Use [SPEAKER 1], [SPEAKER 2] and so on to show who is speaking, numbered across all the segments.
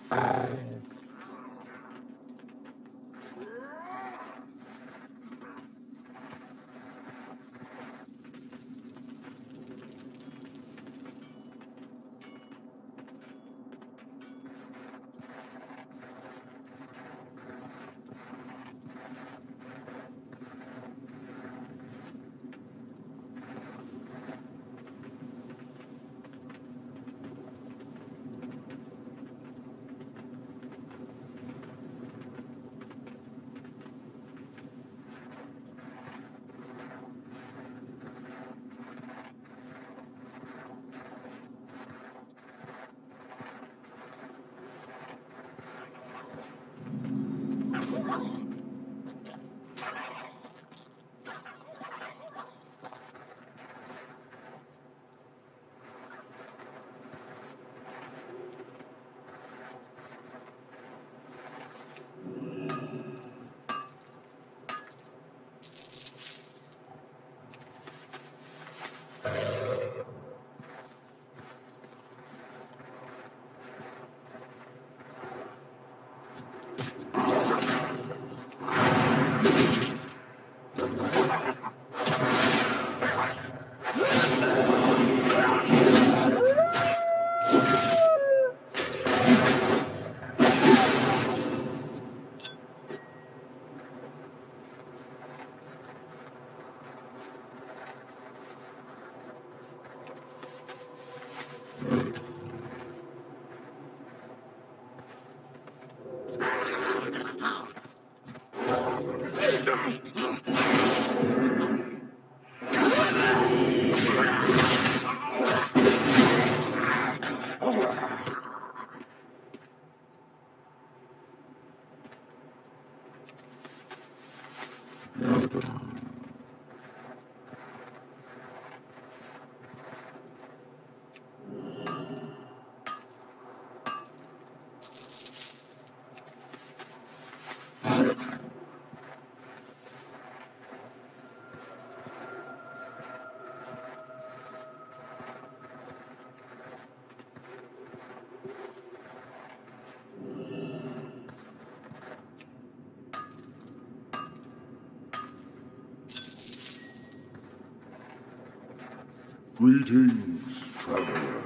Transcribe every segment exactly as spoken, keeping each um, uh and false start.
[SPEAKER 1] Greetings, traveler.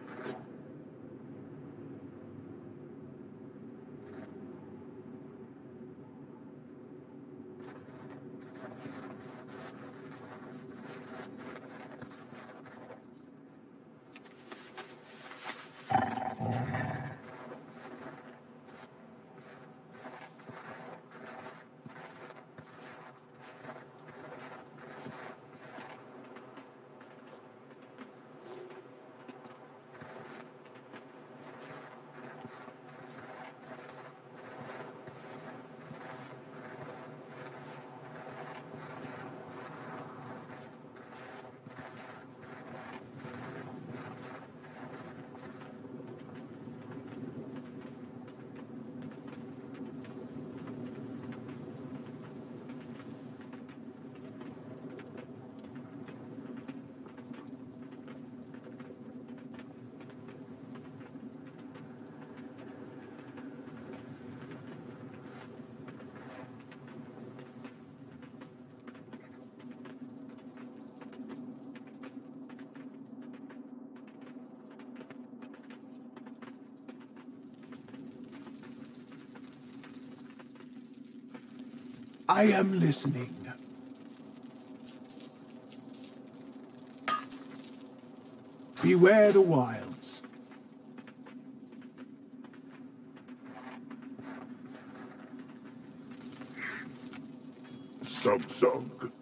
[SPEAKER 2] I am listening. Beware the wilds.
[SPEAKER 1] Sub-sug.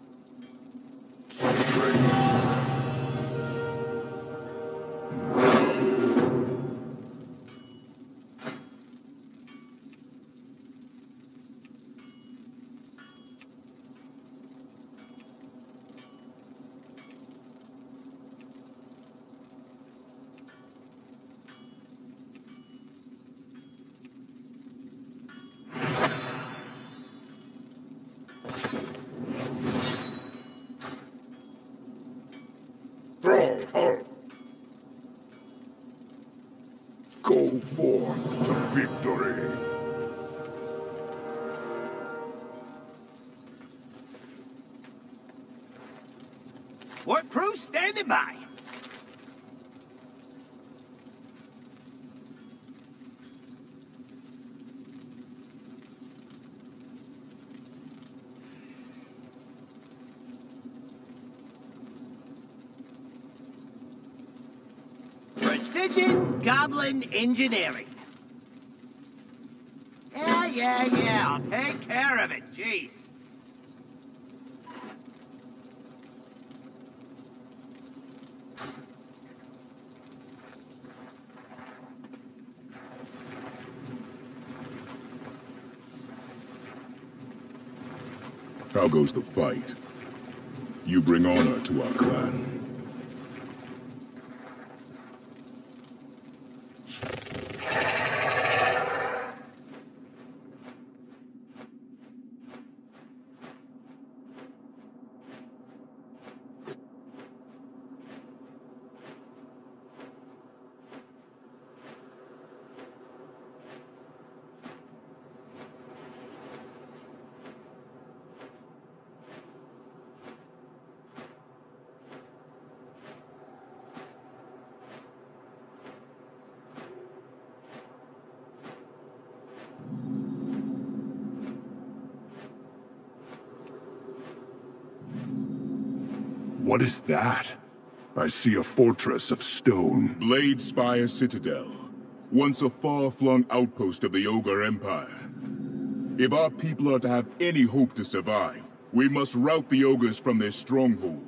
[SPEAKER 1] Go forth to victory.
[SPEAKER 3] What crew standing by? Precision Goblin Engineering. Yeah, yeah, yeah, I'll take care of it, jeez.
[SPEAKER 1] How goes the fight? You bring honor to our clan.
[SPEAKER 4] What is that? I see a fortress of stone.
[SPEAKER 1] Blade Spire Citadel, once a far-flung outpost of the Ogre Empire. If our people are to have any hope to survive, we must rout the Ogres from their stronghold.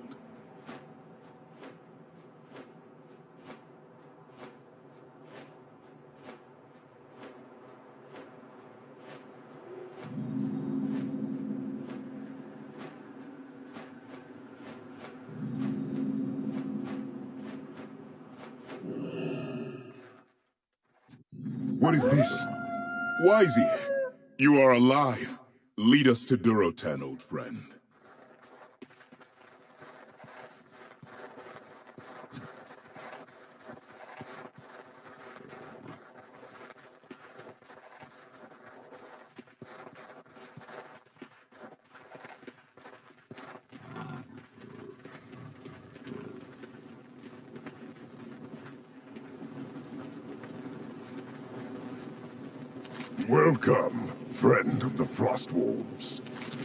[SPEAKER 4] What is this?
[SPEAKER 1] Wisey, you are alive. Lead us to Durotan, old friend.
[SPEAKER 4] Welcome, friend of the Frostwolves.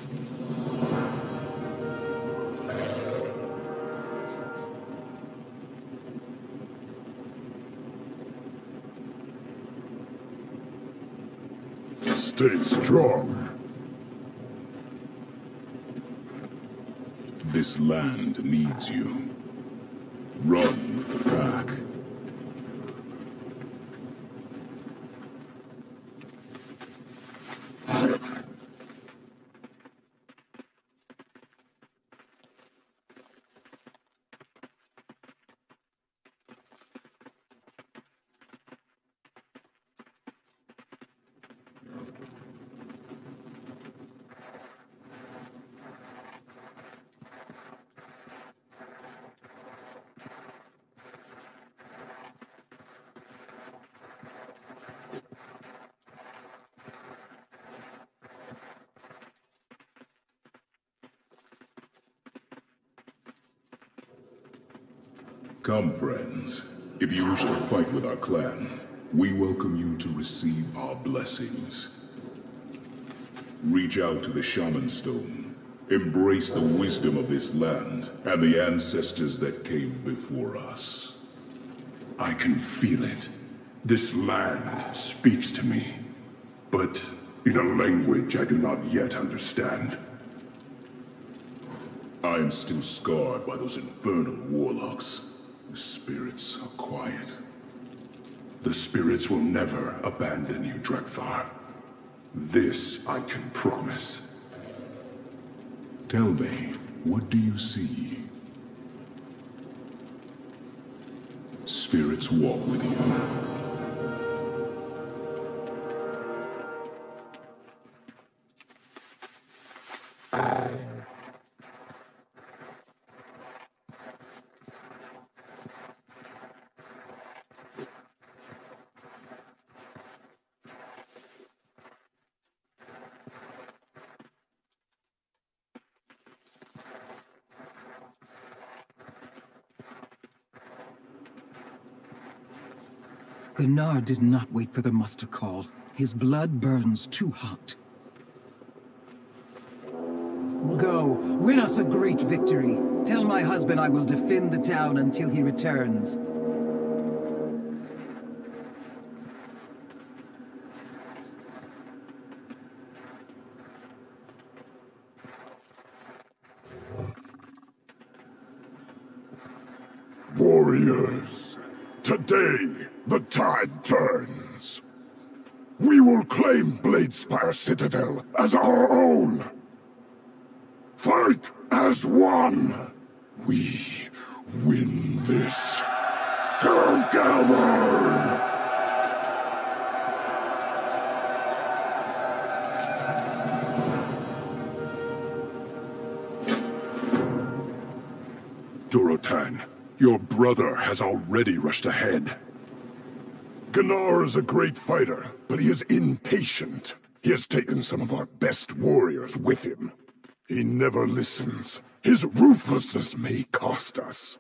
[SPEAKER 4] Stay strong.
[SPEAKER 1] This land needs you. Run with the pack. Come, friends. If you wish to fight with our clan, we welcome you to receive our blessings. Reach out to the Shaman Stone. Embrace the wisdom of this land and the ancestors that came before us.
[SPEAKER 4] I can feel it. This land speaks to me, but in a language I do not yet understand.
[SPEAKER 1] I am still scarred by those infernal warlocks. The spirits are quiet.
[SPEAKER 4] The spirits will never abandon you, Drekthar. This I can promise.
[SPEAKER 1] Tell me, what do you see? Spirits walk with you.
[SPEAKER 5] Gunnar did not wait for the muster call. His blood burns too hot. Go, win us a great victory. Tell my husband I will defend the town until he returns.
[SPEAKER 4] Warriors, today the tide turns. We will claim Bladespire Citadel as our own. Fight as one. We win this together. Durotan, your brother has already rushed ahead. Gunnar is a great fighter, but he is impatient. He has taken some of our best warriors with him. He never listens. His ruthlessness may cost us.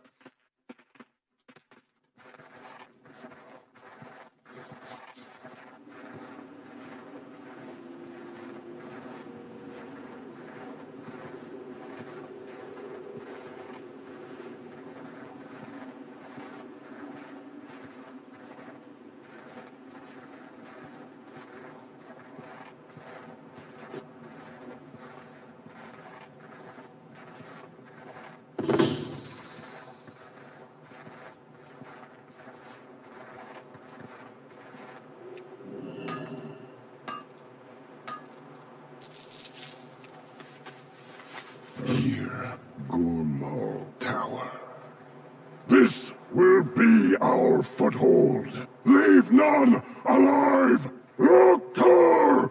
[SPEAKER 4] Here, Gurmal Tower. This will be our foothold. Leave none alive! Loktor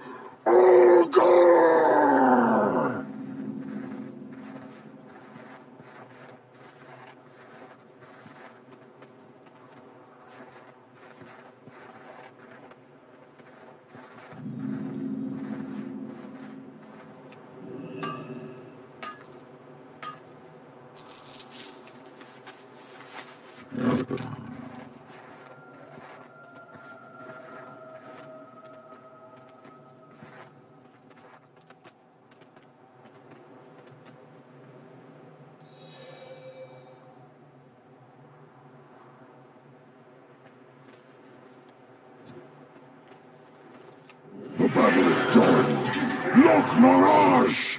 [SPEAKER 4] Ogre! The battle is joined! Loch Mirage!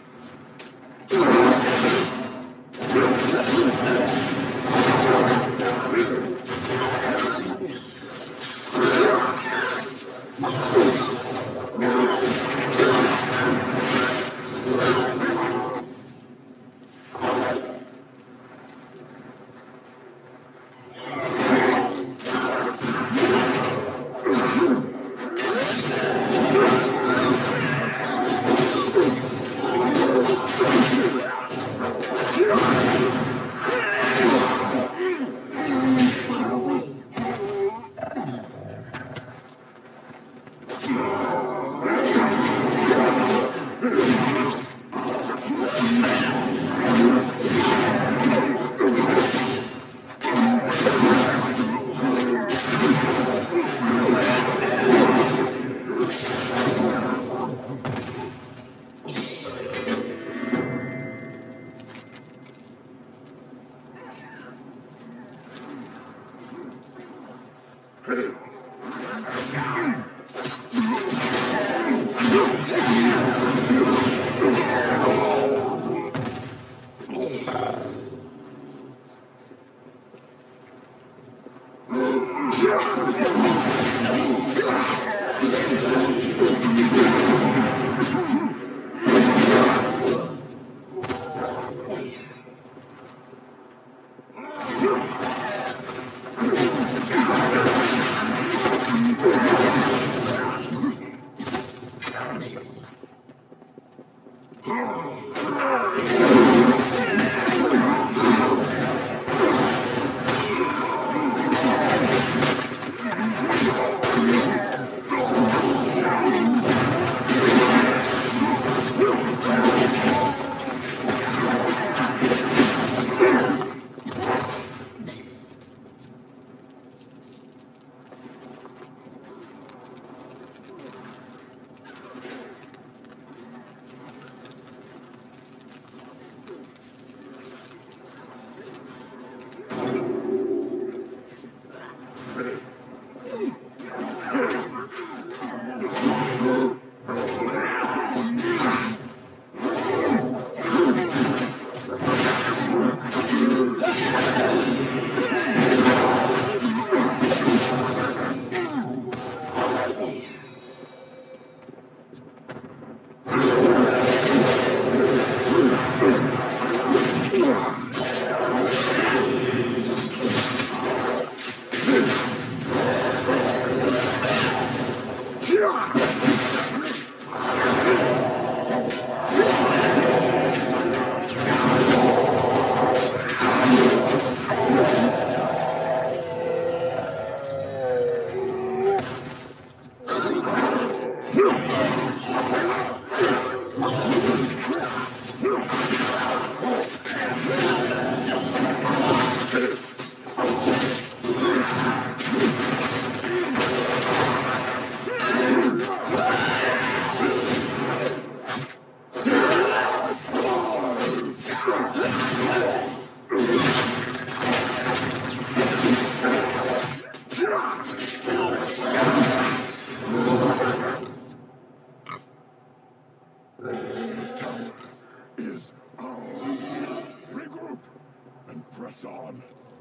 [SPEAKER 4] The tower is ours. Regroup and press on.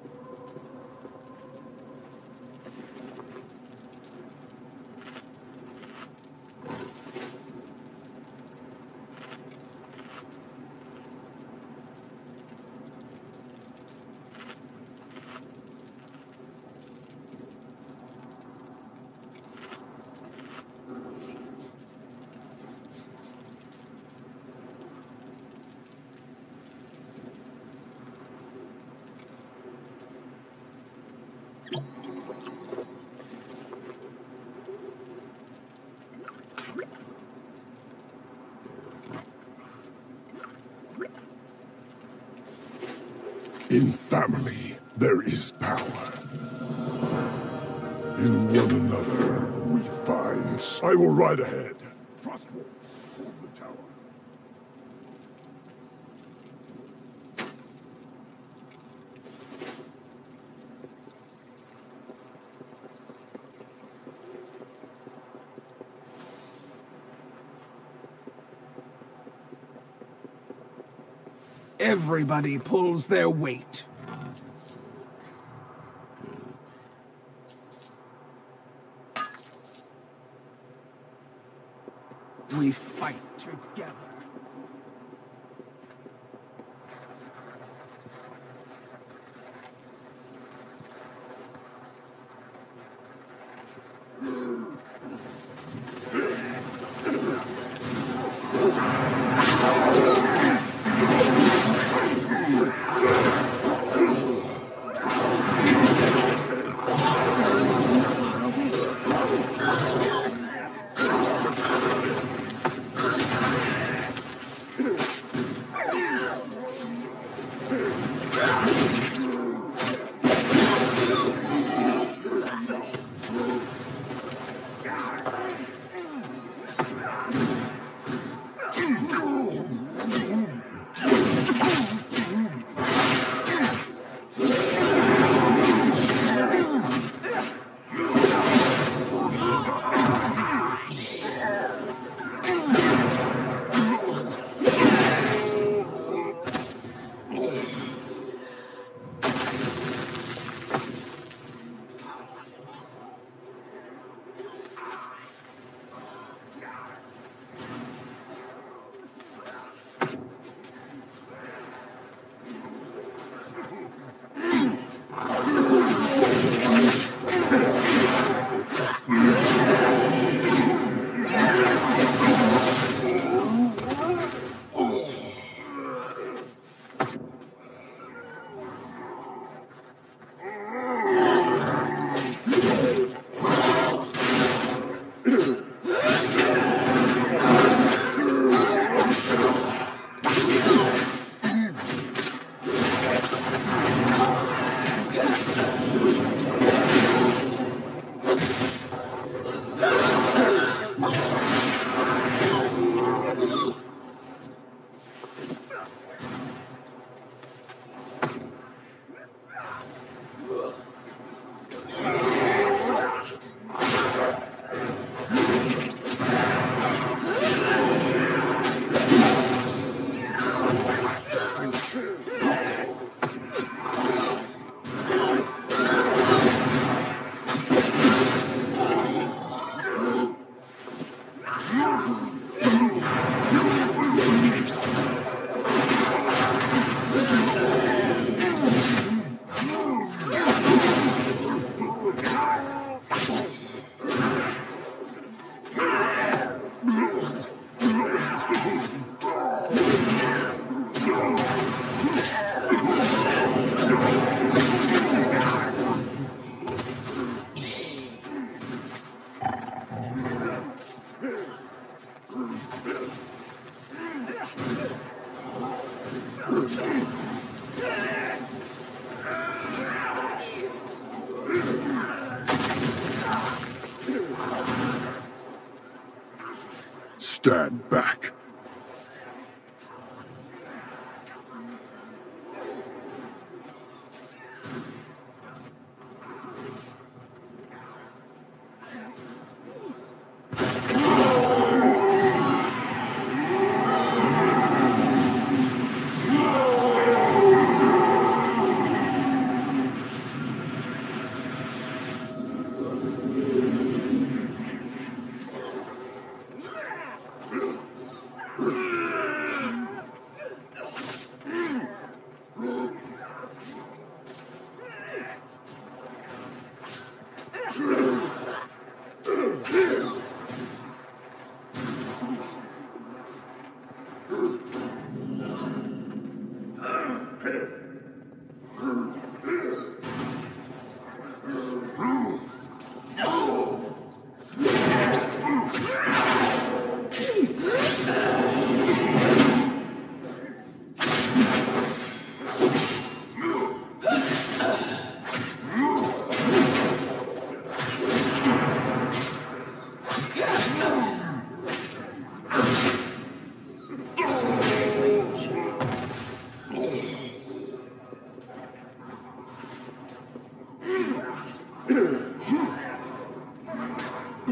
[SPEAKER 4] In family, there is power. In one another, we find... I will ride ahead. Frostwolves, hold the tower.
[SPEAKER 2] Everybody pulls their weight. We fight together.
[SPEAKER 4] Stand back.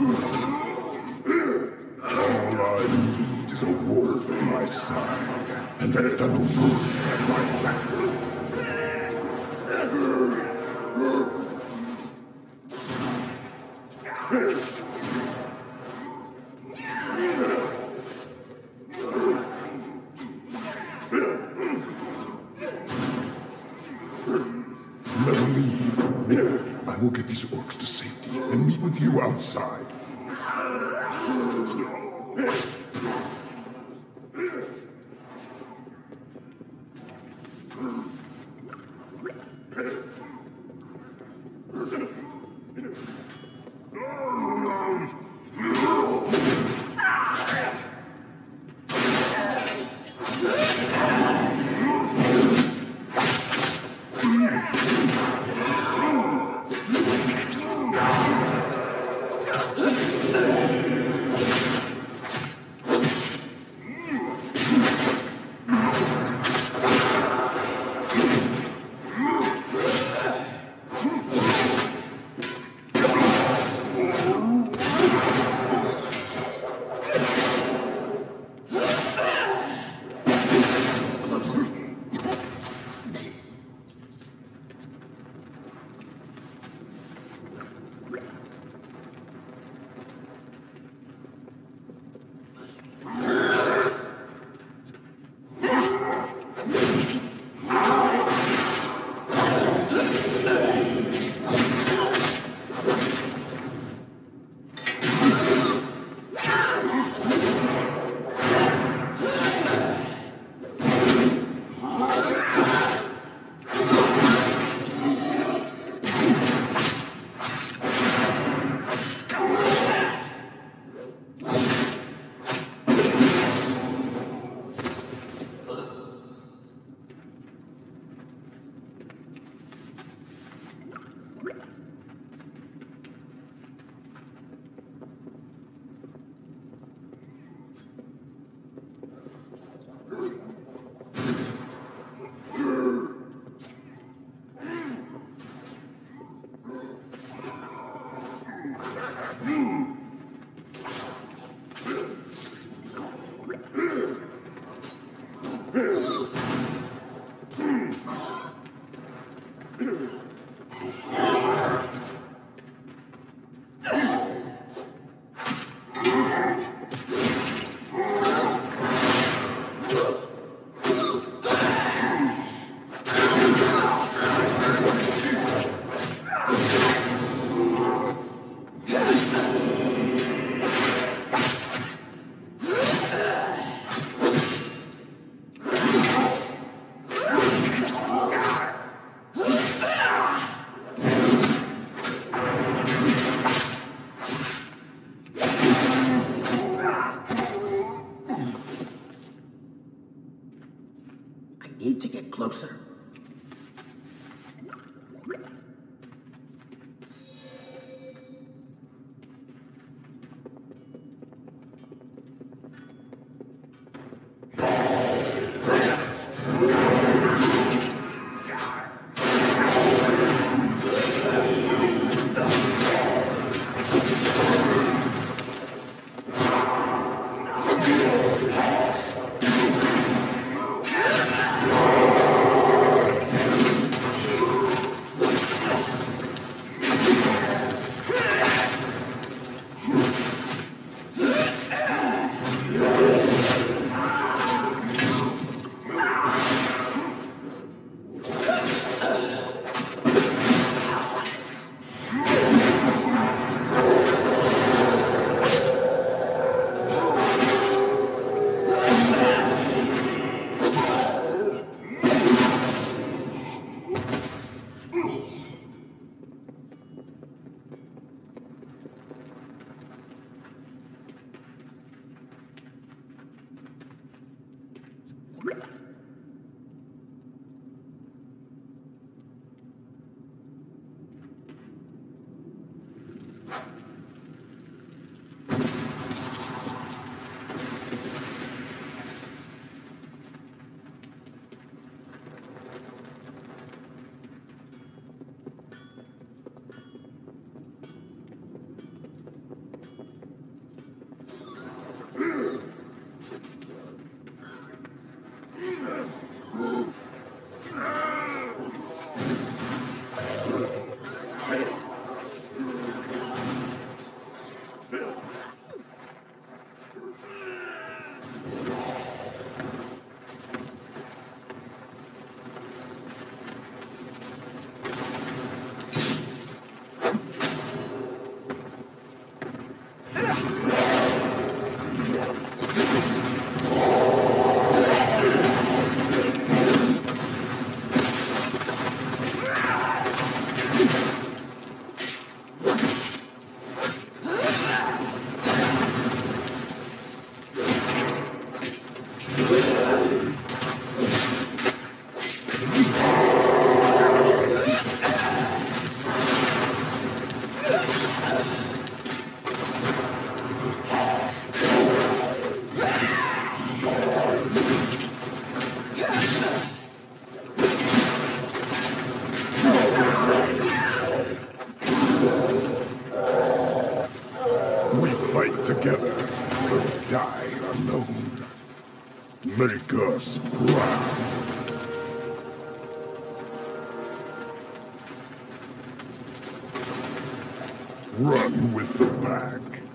[SPEAKER 4] All I need is a wolf at my side, and a fellow fool at my back. Never leave. I will get these orcs to safety and meet with you outside.
[SPEAKER 6] Need to get closer.
[SPEAKER 4] fight together or die alone. Make us proud. Run with the pack.